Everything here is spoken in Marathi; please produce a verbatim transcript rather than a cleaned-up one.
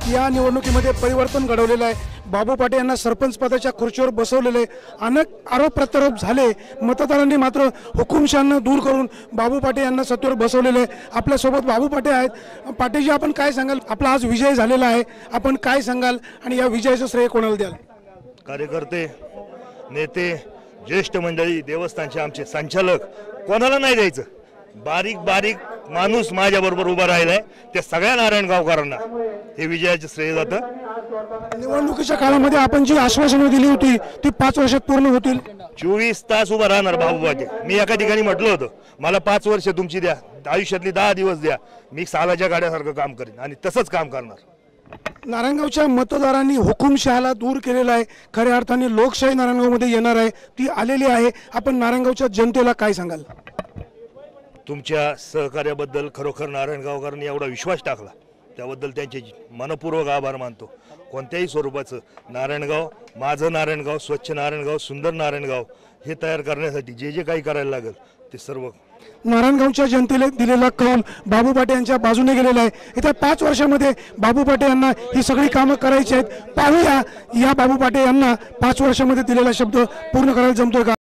या निवडणुकीमध्ये परिवर्तन घडवलेलं आहे। बाबू पाटे यांना सरपंच पदाच्या खुर्चीवर बसवलेले, अनेक आरोप प्रत्यारोप झाले, मतदारांनी मात्र हुकुमशहांना दूर करून बाबू पाटे यांना सत्तेवर बसवलेले। आपल्या सोबत बाबू पाटे आहेत। पाटेजी, आपण काय सांगाल? आपला आज विजय झालेला आहे, आपण काय सांगाल आणि या विजयाचं श्रेय कोणाला द्याल? कार्यकर्ते, नेते, ज्येष्ठ मंडळी, देवस्थानचे आमचे संचालक, कोणाला नाही द्यायचं। बारीक बारीक माणूस माझ्याबरोबर उभा राहिलाय, त्या सगळ्या नारायणगावकरांना हे विजयाचे श्रेय जातं। निवडणुकीच्या काळामध्ये आपण जी आश्वासनं दिली होती ती पाच वर्षात पूर्ण होतील। चोवीस तास उभा राहणार बाबू पाटे। मी एका ठिकाणी म्हटलं होतं, मला पाच वर्ष तुमची द्या, आयुष्यातली दहा दिवस द्या, मी सालाच्या गाड्यासारखं काम करेन आणि तसंच काम करणार। नारायणगावच्या मतदारांनी हुकुमशहाला दूर केलेला आहे। खऱ्या अर्थाने लोकशाही नारायणगावमध्ये येणार आहे, ती आलेली आहे। आपण नारायणगावच्या जनतेला काय सांगाल? तुमच्या सहकार्याबद्दल खरोखर नारायणगावकरांनी एवढा विश्वास टाकला त्याबद्दल त्यांचे मनपूर्वक आभार मानतो। कोणत्याही स्वरूपाचं नारायणगाव, माझं नारायणगाव, स्वच्छ नारायणगाव, सुंदर नारायणगाव हे तयार करण्यासाठी जे जे काही करायला लागेल ते सर्व नारायणगावच्या जनतेला दिलेला कौल बाबू पाटे यांच्या बाजूने गेलेला आहे। येत्या पाच वर्षामध्ये बाबू पाटे यांना ही सगळी कामं करायची आहेत। पाहूया या बाबू पाटे यांना पाच वर्षामध्ये दिलेला शब्द पूर्ण करायला जमतोय का?